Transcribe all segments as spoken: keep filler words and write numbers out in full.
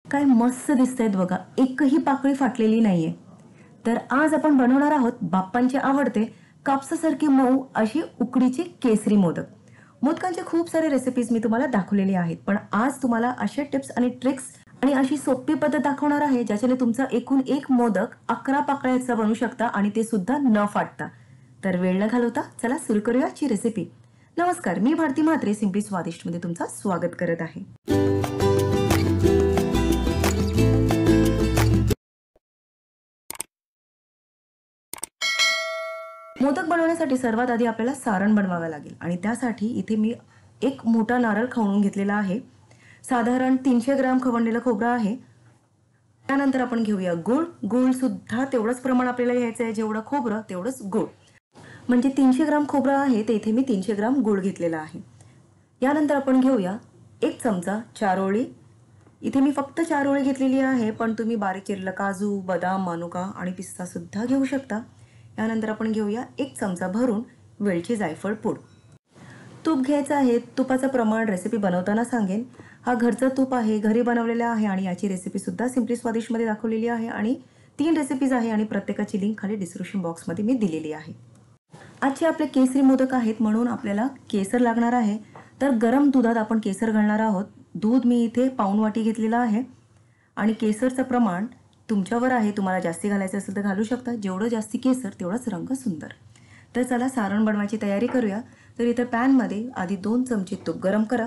काय मस्त दिसतायत बघा, एकही पाकळी फाटलेली नाहीये. तर आज आपण बनवणार आहोत बाप्पांचे आवडते कापसासारखे मऊ अशी उकडीचे केसरी मोदक. मोदकांचे खूप सारे रेसिपीज मी तुम्हाला दाखवलेली आहेत, पण आज तुम्हाला अशा टिप्स आणि ट्रिक्स आणि अशी सोपी पद्धत दाखवणार आहे ज्याच्याने तुमचा एकूण एक मोदक अकरा पाकळ्याचा बनवू शकता आणि ते सुद्धा न फाटता. तर वेळ न घालवता चला सुरू करूया आजची रेसिपी. नमस्कार, मी भारती म्हात्रे सिम्पली स्वादिष्ट मध्ये तुमचं स्वागत करत आहे. मोदक बनवण्यासाठी सर्वात आधी आपल्याला सारण बनवावे लागेल आणि त्यासाठी इथे मी एक मोठा नारळ खवणून घेतलेला आहे. साधारण तीनशे ग्राम खवणलेलं खोबरं आहे. त्यानंतर आपण घेऊया गूळ. गूळ सुद्धा तेवढंच प्रमाण आपल्याला घ्यायचं आहे, जेवढं खोबरं तेवढंच गूळ. म्हणजे तीनशे ग्राम खोबरं आहे ते इथे मी तीनशे ग्राम गूळ घेतलेला आहे. यानंतर आपण घेऊया एक चमचा चारोळी. इथे मी फक्त चारोळी घेतलेली आहे, पण तुम्ही बारीक चिरलेला काजू, बदाम, मनुका आणि पिस्ता सुद्धा घेऊ शकता. यानंतर आपण घेऊया एक चमचा भरून वेलची जायफळ पूड. तूप घ्यायचं आहे. तुपाचं प्रमाण रेसिपी बनवताना सांगेन. हा घरचं तूप आहे, घरी बनवलेलं आहे आणि याची रेसिपी सुद्धा सिम्पली स्वादिष्ट मध्ये दाखवलेली आहे आणि तीन रेसिपीज आहे आणि प्रत्येकाची लिंक खाली डिस्क्रिप्शन बॉक्समध्ये मी दिलेली आहे. आजचे आपले केसरी मोदक आहेत म्हणून आपल्याला केसर लागणार आहे. तर गरम दुधात आपण केसर घालणार आहोत. दूध मी इथे पाऊण वाटी घेतलेलं आहे आणि केसरचं प्रमाण तुमच्यावर आहे. तुम्हाला जास्ती घालायचं असेल तर घालू शकता. जेवढं जास्ती केसर तेवढाच रंग सुंदर. तर चला सारण बनवायची तयारी करूया. तर इथे पॅन मध्ये आधी दोन चमचे तूप गरम करा.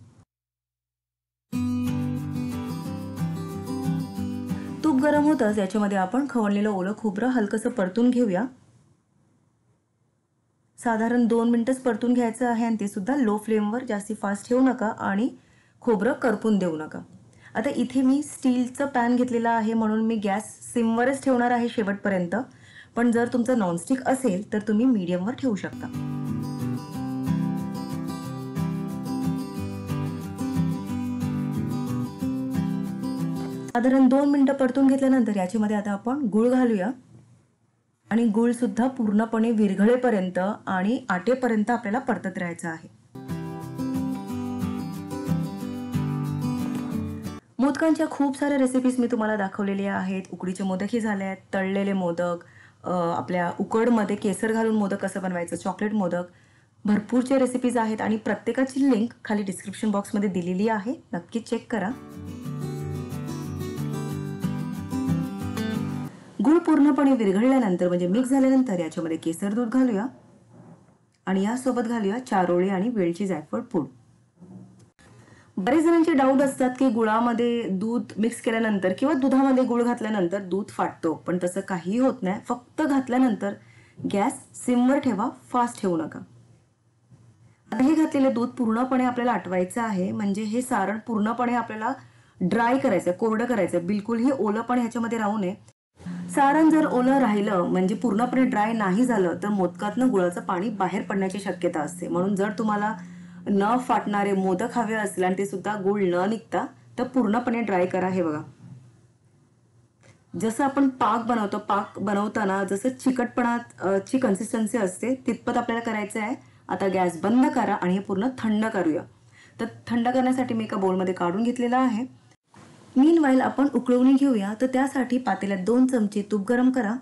तूप गरम होताच याच्यामध्ये आपण खवणलेलं ओलं खोबरं हलकसं परतून घेऊया. साधारण दोन मिनिटच परतून घ्यायचं आहे आणि ते सुद्धा लो फ्लेमवर, जास्ती फास्ट ठेवू नका आणि खोबरं करपून देऊ नका. आता इथे मी स्टीलचं पॅन घेतलेलं आहे म्हणून मी गॅस सिमवरच ठेवणार आहे शेवटपर्यंत. पण जर तुमचं नॉनस्टिक असेल तर तुम्ही मीडियमवर ठेवू शकता. साधारण दोन मिनिटं परतून घेतल्यानंतर याच्यामध्ये आता आपण गूळ घालूया आणि गूळ सुद्धा पूर्णपणे विरघळेपर्यंत आणि आटेपर्यंत आपल्याला परतत राहायचं आहे. मोदकांच्या खूप साऱ्या रेसिपीज मी तुम्हाला दाखवलेल्या आहेत. उकडीचे मोदकही झाले आहेत, तळलेले मोदक, आपल्या उकडमध्ये केसर घालून मोदक कसं बनवायचं, चॉकलेट मोदक, भरपूरचे रेसिपीज आहेत आणि प्रत्येकाची लिंक खाली डिस्क्रिप्शन बॉक्समध्ये दिलेली आहे. नक्की चेक करा. गूळ पूर्णपणे विरघळल्यानंतर म्हणजे मिक्स झाल्यानंतर याच्यामध्ये केसर दूध घालूया आणि यासोबत घालूया चारोळी आणि वेलची जायफळ पूड. बरेच जणांचे डाऊट असतात की गुळामध्ये दूध मिक्स केल्यानंतर किंवा दुधामध्ये गुळ घातल्यानंतर दूध फाटतो, पण तसं काहीही होत नाही. फक्त घातल्यानंतर गॅस सिमवर ठेवा, फास्ट ठेवू नका. आता हे घातलेले दूध पूर्णपणे आपल्याला आटवायचं आहे. म्हणजे हे सारण पूर्णपणे आपल्याला ड्राय करायचं, कोरडं करायचं. बिलकुलही ओलं पण ह्याच्यामध्ये राहू नये. सारण जर ओलं राहिलं म्हणजे पूर्णपणे ड्राय नाही झालं तर मोदकातनं गुळाचं पाणी बाहेर पडण्याची शक्यता असते. म्हणून जर तुम्हाला न फाटणारे मोदक हवे असतील आणि ते सुद्धा गुळ न निघता तर पूर्णपणे ड्राय करा. हे बघा, जसं आपण पाक बनवतो, पाक बनवताना जसं चिकटपणाची कन्सिस्टन्सी असते तितपत आपल्याला करायचं आहे. आता गॅस बंद करा आणि हे पूर्ण थंड करूया. तर थंड करण्यासाठी मी एका बोलमध्ये काढून घेतलेला आहे. मीनवाईल आपण उकळवणी घेऊया. तर त्यासाठी पातेल्यात दोन चमचे तूप गरम करा.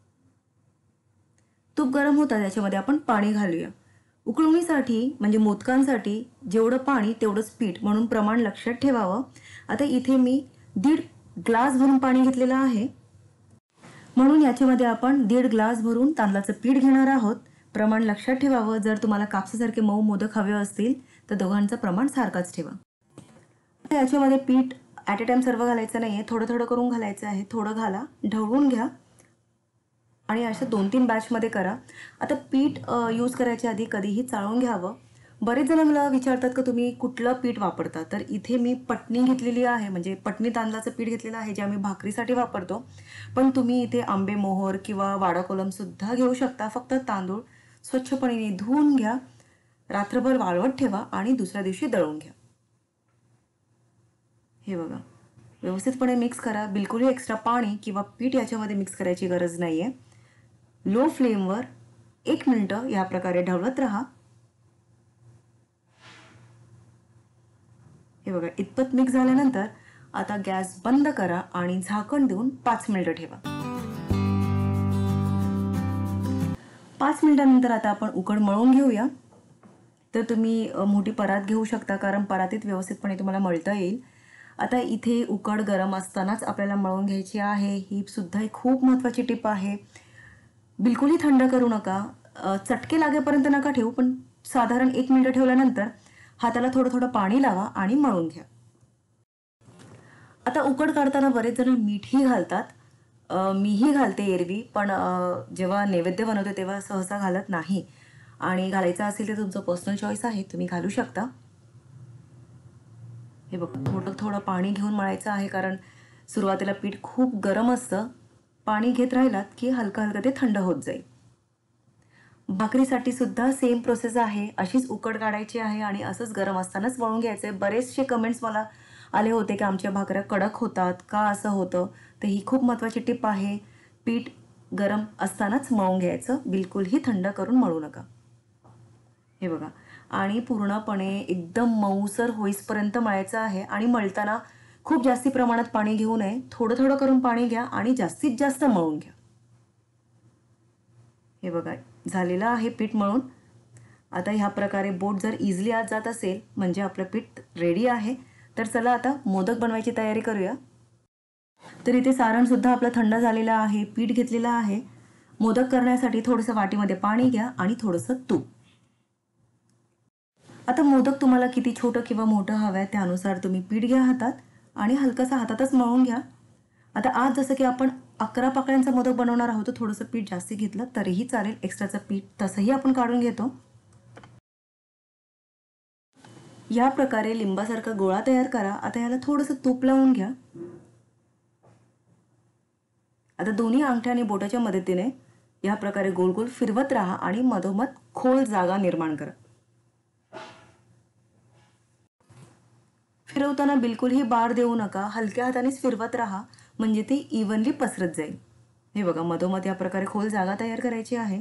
तूप गरम होता त्याच्यामध्ये आपण पाणी घालूया. उकळवणीसाठी म्हणजे मोदकांसाठी जेवढं पाणी तेवढंच पीठ म्हणून प्रमाण लक्षात ठेवावं. आता इथे मी दीड ग्लास भरून पाणी घेतलेलं आहे म्हणून याच्यामध्ये आपण दीड ग्लास भरून तांदळाचं पीठ घेणार आहोत. प्रमाण लक्षात ठेवावं. जर तुम्हाला कापसासारखे मऊ मोदक हवे असतील तर दोघांचं प्रमाण सारखंच ठेवा. याच्यामध्ये पीठ ॲट अ टाइम सर्व घालायचं नाहीये, थोडं थोडं करून घालायचं आहे. थोडं घाला, ढवळून घ्या आणि अशा दोन तीन बॅचमध्ये करा. आता पीठ यूज करायच्या आधी कधीही चाळून घ्यावं. बरेच जण मला विचारतात की तुम्ही कुठलं पीठ वापरता. तर इथे मी पटणी घेतलेली आहे, म्हणजे पटणी तांदळाचं पीठ घेतलेलं आहे जे आम्ही भाकरीसाठी वापरतो. पण तुम्ही इथे आंबे मोहर किंवा वाडा कोलम सुद्धा घेऊ शकता. फक्त तांदूळ स्वच्छपणे धुवून घ्या, रात्रभर वाळवत ठेवा आणि दुसऱ्या दिवशी दळून घ्या. हे बघा, व्यवस्थितपणे मिक्स करा. बिलकुलही एक्स्ट्रा पाणी किंवा पीठ याच्यामध्ये मिक्स करायची गरज नाहीये. लो फ्लेमवर एक मिनिटं या प्रकारे ढवळत राहा. हे बघा, इतपत मिक्स झाल्यानंतर आता गॅस बंद करा आणि झाकण देऊन पाच मिनिटं ठेवा। पाच मिनिटांनंतर आता आपण उकड मळून घेऊया। तर तुम्ही मोठी परात घेऊ शकता, कारण परातीत व्यवस्थितपणे तुम्हाला मळता येईल। आता इथे उकड गरम असतानाच आपल्याला मळून घ्यायची आहे। ही सुद्धा एक खूप महत्त्वाची टिप आहे। बिलकुलही थंड करू नका, चटके लागेपर्यंत नका ठेवू, पण साधारण एक मिनिट ठेवल्यानंतर हाताला थोडं थोडं पाणी लावा आणि मळून घ्या। आता उकड काढताना बरेच जण मीठही घालतात, मीही घालते एरवी, पण जेव्हा नैवेद्य बनवते तेव्हा सहसा घालत नाही। आणि घालायचं असेल तर तुमचं पर्सनल चॉईस आहे, तुम्ही घालू शकता। हे बघा, थोडं थोडं पाणी घेऊन मळायचं आहे, कारण सुरुवातीला पीठ खूप गरम असतं। पाणी घेत राहिलात की हलकं हलकं ते थंड होत जाईल। भाकरीसाठी सुद्धा सेम प्रोसेस आहे, अशीच उकड काढायची आहे आणि असंच गरम असतानाच मळून घ्यायचंय। बरेचसे कमेंट्स मला आले होते की आमच्या भाकऱ्या कडक होतात का, असं होतं। तर ही खूप महत्त्वाची टिप आहे, पीठ गरम असतानाच मळून घ्यायचं, बिलकुलही थंड करून मळू नका। हे बघा, आणि पूर्णपणे एकदम मऊसर होईपर्यंत मळायचं आहे। आणि मळताना खूप जास्ती प्रमाणात पाणी घेऊ नये, थोडं थोडं करून पाणी घ्या आणि जास्तीत जास्त मळून घ्या। हे बघा, झालेलं आहे पीठ मळून। आता ह्या प्रकारे बोट जर इझिली आत जात असेल म्हणजे आपलं पीठ रेडी आहे। तर चला आता मोदक बनवायची तयारी करूया। तर इथे सारण सुद्धा आपलं थंड झालेलं आहे, पीठ घेतलेलं आहे। मोदक करण्यासाठी थोडंसं वाटीमध्ये पाणी घ्या आणि थोडंसं तूप। आता मोदक तुम्हाला किती छोटं किंवा मोठं हवं आहे त्यानुसार तुम्ही पीठ घ्या हातात आणि हलकंसं हातातच मळून घ्या। आता आज जसं की आपण अकरा पाकळ्यांचा मोदक बनवणार आहोत, तर थोडंसं पीठ जास्ती घेतलं तरीही चालेल, एक्स्ट्राचं पीठ तसंही आपण काढून घेतो। या प्रकारे लिंबासारखा गोळा तयार करा। आता याला थोडंसं तूप लावून घ्या। आता दोन्ही अंगठ्या आणि बोटाच्या मदतीने या प्रकारे गोल गोल फिरवत राहा आणि मधोमध खोल जागा निर्माण करा। फिरवताना बिलकुलही बार देऊ नका, हलक्या हातानेच फिरवत राहा, म्हणजे ते इव्हनली पसरत जाईल। हे बघा, मधोमध या प्रकारे खोल जागा तयार करायची आहे।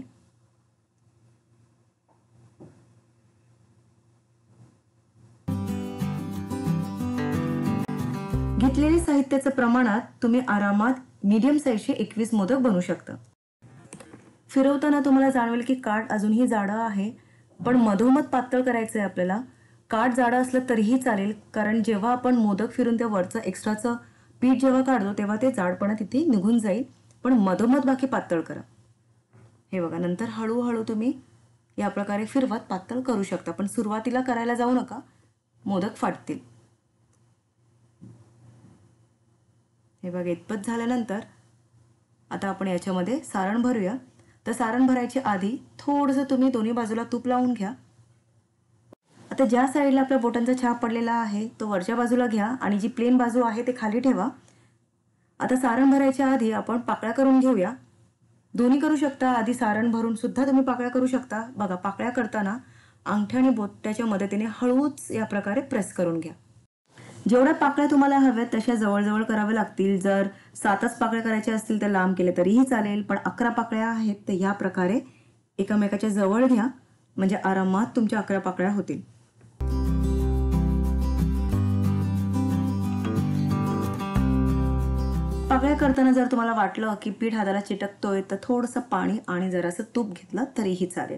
घेतलेल्या साहित्याच्या प्रमाणात तुम्ही आरामात मीडियम साईजचे एकवीस मोदक बनवू शकता। फिरवताना तुम्हाला जाणवेल की काठ अजूनही जाडं आहे, पण मधोमध पातळ करायचं आहे आपल्याला। काठ जाडं असलं तरीही चालेल, कारण जेव्हा आपण मोदक फिरून त्या वरचं एक्स्ट्राचं पीठ जेव्हा काढतो तेव्हा ते जाडपणा तिथे निघून जाईल, पण मधोमध बाकी पातळ करा। हे बघा, नंतर हळूहळू तुम्ही या प्रकारे फिरवत पातळ करू शकता, पण सुरुवातीला करायला जाऊ नका, मोदक फाटतील। हे बघा, इतपत झाल्यानंतर आता आपण याच्यामध्ये सारण भरूया। तर सारण भरायच्या आधी थोडंसं तुम्ही दोन्ही बाजूला तूप लावून घ्या। आता ज्या साईडला आपल्या बोटांचा छाप पडलेला आहे तो वरच्या बाजूला घ्या आणि जी प्लेन बाजू आहे ते खाली ठेवा। आता सारण भरायच्या आधी आपण पाकळ्या करून घेऊया। दोन्ही करू शकता, आधी सारण भरून सुद्धा तुम्ही पाकळ्या करू शकता। बघा, पाकळ्या करताना अंगठ्या आणि बोटाच्या मदतीने हळूच या प्रकारे प्रेस करून घ्या। जेवढ्या पाकळ्या तुम्हाला हव्यात तशा जवळजवळ कराव्या लागतील। जर सातच पाकळ्या करायच्या असतील तर लांब केले तरीही चालेल, पण अकरा पाकळ्या आहेत तर या प्रकारे एकमेकाच्या जवळ घ्या, म्हणजे आरामात तुमच्या अकरा पाकळ्या होतील। पाकळ्या करताना जर तुम्हाला वाटलं की पीठ हाताला चिटकतोय तर थोडंसं पाणी आणि जरासं तूप घेतलं तरीही चालेल।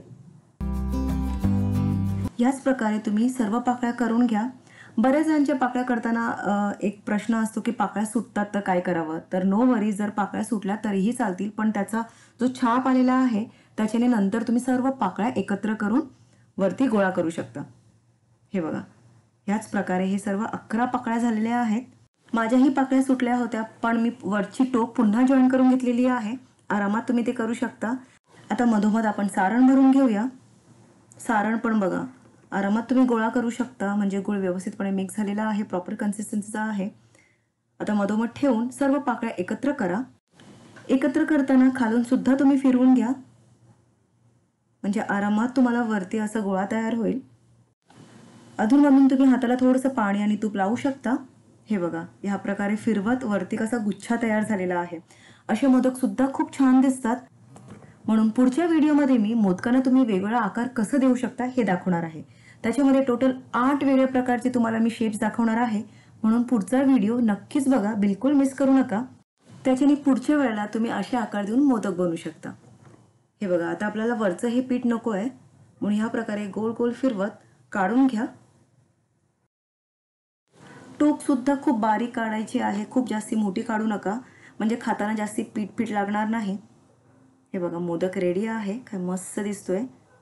याच प्रकारे तुम्ही सर्व पाकळ्या करून घ्या। बऱ्याच जणांच्या पाकळ्या करताना एक प्रश्न असतो की पाकळ्या सुटतात तर काय करावं। तर नो वरी, जर पाकळ्या सुटल्या तरीही चालतील, पण त्याचा जो छाप आलेला आहे त्याच्याने नंतर तुम्ही सर्व पाकळ्या एकत्र करून वरती गोळा करू शकता। हे बघा, ह्याच प्रकारे हे सर्व अकरा पाकळ्या झालेल्या आहेत। माझ्याही पाकळ्या सुटल्या होत्या, पण मी वरची टोक पुन्हा जॉईन करून घेतलेली आहे। आरामात तुम्ही ते करू शकता। आता मधोमध आपण सारण भरून घेऊया। सारण पण बघा, आरामात तुम्ही गोळा करू शकता, म्हणजे गुळ व्यवस्थितपणे मिक्स झालेला आहे, प्रॉपर कन्सिस्टन्सीचा आहे। आता मधोमध ठेवून सर्व पाकळ्या एकत्र करा। एकत्र करताना खालून सुद्धा तुम्ही फिरवून घ्या, म्हणजे आरामात तुम्हाला वरती असा गोळा तयार होईल। अधूनमधून तुम्ही हाताला थोडंसं पाणी आणि तूप लावू शकता। हे बघा, या प्रकारे फिरवत वरती कसा गुच्छा तयार झालेला आहे। असे मोदक सुद्धा खूप छान दिसतात, म्हणून पुढच्या व्हिडिओमध्ये मी मोदकांना तुम्ही वेगवेगळा आकार कसं देऊ शकता हे दाखवणार आहे। त्याच्यामध्ये टोटल आठ वेगवेगळ्या प्रकारचे तुम्हाला मी शेप्स दाखवणार आहे, म्हणून पुढचा व्हिडिओ नक्कीच बघा, बिलकुल मिस करू नका. त्याच्याने पुढच्या वेळेला तुम्ही असे आकार देऊन मोदक बनवू शकता. हे बघा, आता आपल्याला वरचं हे पीठ नको आहे म्हणून ह्या प्रकारे गोल गोल फिरवत काढून घ्या. टोक सुद्धा खूप बारीक काढायची आहे, खूप जास्ती मोठी काढू नका म्हणजे खाताना जास्ती पीठ पीठ लागणार नाही. हे बघा, मोदक रेडी आहे. काय मस्त दिसतोय.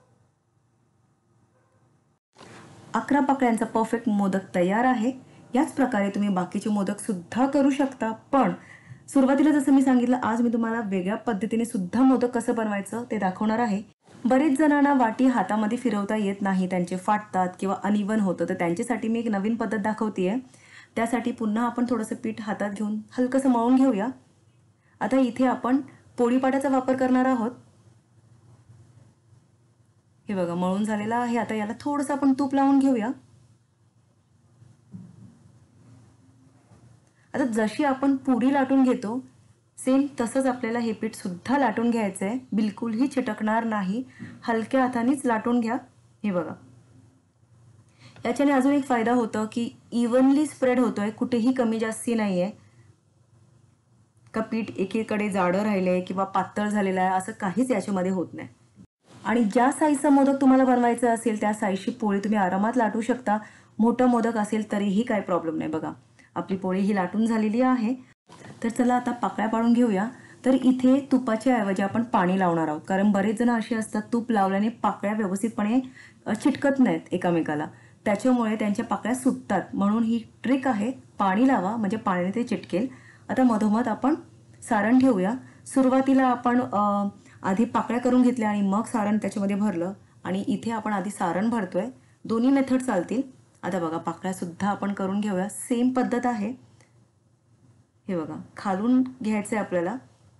अकरा पाकळ्यांचा परफेक्ट मोदक तयार आहे. याच प्रकारे तुम्ही बाकीचे मोदक सुद्धा करू शकता. पण सुरुवातीला जसं मी सांगितलं, आज मी तुम्हाला वेगळ्या पद्धतीने सुद्धा मोदक कसं बनवायचं ते दाखवणार आहे. बरेच जणांना वाटी हातामध्ये फिरवता येत नाही, त्यांचे फाटतात किंवा अनइवन होतं, तर त्यांच्यासाठी मी एक नवीन पद्धत दाखवतेय. त्यासाठी पुन्हा आपण थोडंसं पीठ हातात घेऊन हलकंसं मळून घेऊया. आता इथे आपण पोळीपाटाचा वापर करणार आहोत. हे बघा, मळून झालेला आहे. आता याला थोडंसं आपण तूप लावून घेऊया. आता जशी आपण पुरी लाटून घेतो सेम तसंच आपल्याला हे पीठ सुद्धा लाटून घ्यायचं आहे. बिलकुलही चिटकणार नाही, हलक्या हातानेच लाटून घ्या. हे बघा, याच्याने अजून एक फायदा होतो की इव्हनली स्प्रेड होतोय, कुठेही कमी जास्ती नाही आहे का पीठ एकीकडे जाडं राहिलंय किंवा पातळ झालेलं आहे असं काहीच याच्यामध्ये होत नाही. आणि ज्या साईजचा मोदक तुम्हाला बनवायचा असेल त्या साईजची पोळी तुम्ही आरामात लाटू शकता. मोठं मोदक असेल तरीही काही प्रॉब्लेम नाही. बघा, आपली पोळी ही लाटून झालेली आहे. तर चला आता पाकळ्या पाडून घेऊया. तर इथे तुपाच्या ऐवजी आपण पाणी लावणार आहोत, कारण बरेच जण असे असतात तूप लावल्याने पाकळ्या व्यवस्थितपणे चिटकत नाहीत एकमेकाला, त्याच्यामुळे त्यांच्या पाकळ्या सुटतात. म्हणून ही ट्रिक आहे, पाणी लावा म्हणजे पाण्याने ते चिटकेल. आता मधोमध आपण सारण ठेवूया. सुरुवातीला आपण आधी पाकळ्या करून घेतल्या आणि मग सारण त्याच्यामध्ये भरलं आणि इथे आपण आधी सारण भरतोय. दोन्ही मेथड चालतील. आता बघा, पाकळ्या सुद्धा आपण करून घेऊया. सेम पद्धत आहे. हे बघा, खालून घ्यायचं आहे आपल्याला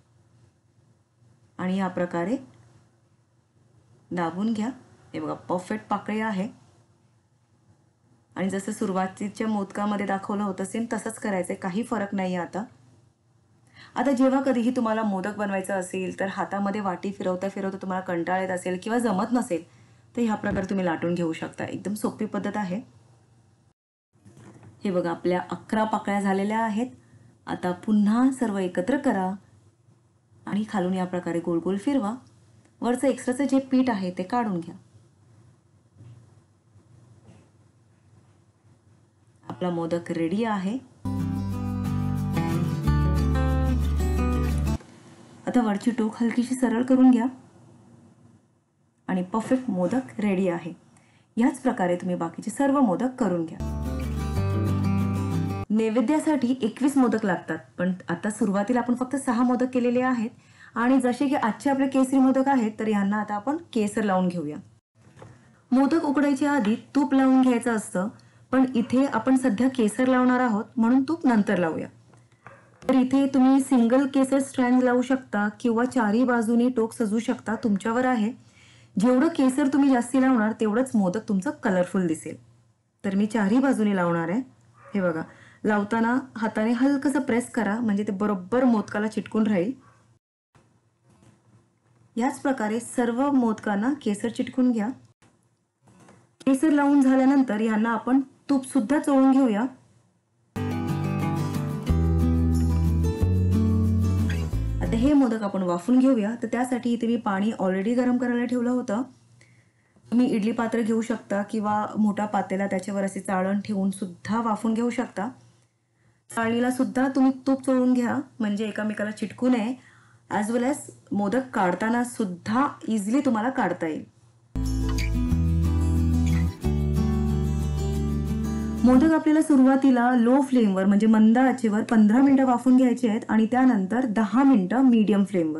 आणि या प्रकारे दाबून घ्या. हे बघा, परफेक्ट पाकळी आहे. आणि जसं सुरुवातीच्या मोदकामध्ये दाखवलं होतं सेम तसंच करायचंय, काही फरक नाही आहे. आता आता जेव्हा कधीही तुम्हाला मोदक बनवायचं असेल तर हातामध्ये वाटी फिरवता फिरवता तुम्हाला कंटाळ येत असेल किंवा जमत नसेल तर ह्या प्रकारे तुम्ही लाटून घेऊ शकता. एकदम सोपी पद्धत आहे. हे बघा, आपल्या अकरा पाकळ्या झालेल्या आहेत. आता पुन्हा सर्व एकत्र करा आणि खालून या प्रकारे गोल गोल फिरवा. वरचं एक्स्ट्राचं जे पीठ आहे ते काढून घ्या. आपला मोदक रेडी आहे. आता वरची टोक हलकीशी सरळ करून घ्या आणि परफेक्ट मोदक रेडी आहे. याच प्रकारे तुम्ही बाकीचे सर्व मोदक करून घ्या. नैवेद्यासाठी एकवीस मोदक लागतात, पण आता सुरुवातीला आपण फक्त सहा मोदक केलेले आहेत. आणि जसे की आजचे आपले केसरी मोदक आहेत तर यांना आता आपण केसर लावून घेऊया. मोदक उकडायच्या आधी तूप लावून घ्यायचं असतं, पण इथे आपण सध्या केसर लावणार आहोत म्हणून तूप नंतर लावूया. तर इथे तुम्ही सिंगल केसर स्ट्रँड लावू शकता किंवा चारही बाजूनी टोक सजवू शकता, तुमच्यावर आहे. जेवढं केसर तुम्ही जास्ती लावणार तेवढंच मोदक तुमचं कलरफुल दिसेल. तर मी चारही बाजूनी लावणार आहे. हे बघा, लावताना हाताने हलकंसं प्रेस करा म्हणजे ते बरोबर मोदकाला चिटकून राहील. याच प्रकारे सर्व मोदकांना केसर चिटकून घ्या. केसर लावून झाल्यानंतर यांना आपण तूप सुद्धा चोळून घेऊया. आता हे मोदक आपण वाफून घेऊया. तर त्यासाठी इथे मी पाणी ऑलरेडी गरम करायला ठेवलं होतं. तुम्ही इडली पात्र घेऊ शकता किंवा मोठा पातेला त्याच्यावर असे चाळण ठेवून सुद्धा वाफून घेऊ शकता. चाळणीला सुद्धा तुम्ही तूप चोळून घ्या म्हणजे एकामेकाला चिटकू नये. ॲज वेल ॲज मोदक काढताना सुद्धा इझिली तुम्हाला काढता येईल. मोदक आपल्याला सुरुवातीला लो फ्लेमवर म्हणजे मंद आचेवर पंधरा मिनिटं वाफून घ्यायचे आहेत आणि त्यानंतर दहा मिनिटं मीडियम फ्लेमवर.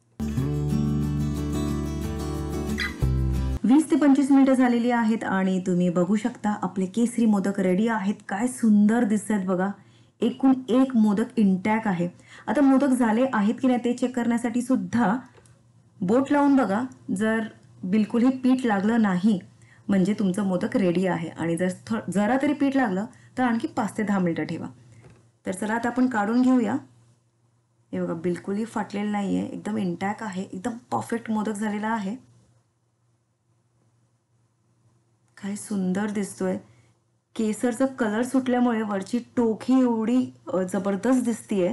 वीस ते पंचवीस मिनिटं झालेली आहेत आणि तुम्ही बघू शकता आपले केसरी मोदक रेडी आहेत. काय सुंदर दिसतात बघा. एकूण एक मोदक इंटॅक्ट आहे. आता मोदक झाले आहेत की नाही ते चेक करण्यासाठी सुद्धा बोट लावून बघा. जर बिलकुलही पीठ लागलं नाही म्हणजे तुमचं मोदक रेडी आहे आणि जर जरा तरी पीठ लागलं तर आणखी पाच ते दहा मिनिटं ठेवा. तर चला आता आपण काढून घेऊया. हे बघा, बिलकुलही फाटलेलं नाही आहे, एकदम इंटॅक्ट आहे. एकदम परफेक्ट मोदक झालेला आहे. काय सुंदर दिसतोय. केसरचा कलर सुटल्यामुळे वरची टोकी एवढी जबरदस्त दिसतीये.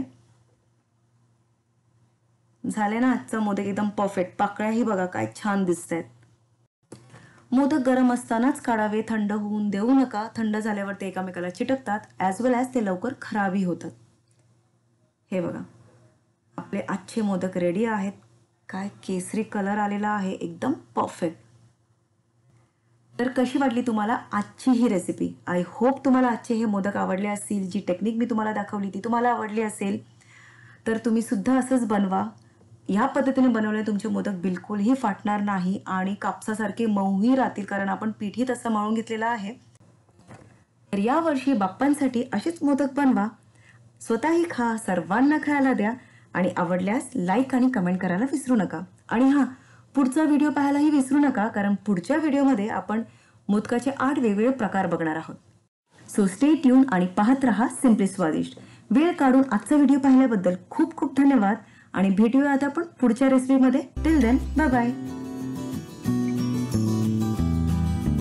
झाले ना आजचा मोदक एकदम परफेक्ट. पाकळ्याही बघा काय छान दिसतायत. मोदक गरम असतानाच काढावे, थंड होऊन देऊ नका. थंड झाल्यावर ते एकामेकाला चिटकतात, ॲज वेल ॲज ते लवकर खराबही होतात. हे बघा आपले आजचे मोदक रेडी आहेत. काय केसरी कलर आलेला आहे, एकदम परफेक्ट. तर कशी वाटली तुम्हाला आजची ही रेसिपी? आय होप तुम्हाला आजचे हे मोदक आवडले असतील. जी टेक्निक मी तुम्हाला दाखवली ती तुम्हाला आवडली असेल. तर तुम्ही सुद्धा असंच बनवा. ह्या पद्धतीने बनवले तुमचे मोदक बिलकुलही फाटणार नाही आणि कापसासारखे मऊही राहतील, कारण आपण पीठही तसं मळून घेतलेलं आहे. तर यावर्षी बाप्पांसाठी असेच मोदक बनवा, स्वतःही खा, सर्वांना खायला द्या आणि आवडल्यास लाईक आणि कमेंट करायला विसरू नका. आणि हां, पुढचा व्हिडिओ पाहायलाही विसरू नका, कारण पुढच्या व्हिडिओमध्ये आपण मोदकाचे आठ वेगवेगळे प्रकार बघणार आहोत. सो स्टे ट्यून आणि पाहत रहा सिम्पली स्वादिष्ट. वेळ काढून आजचा व्हिडिओ पाहिल्याबद्दल खूप खूप धन्यवाद आणि भेटूया आता आपण पुढच्या रेसिपीमध्ये. Till then bye bye.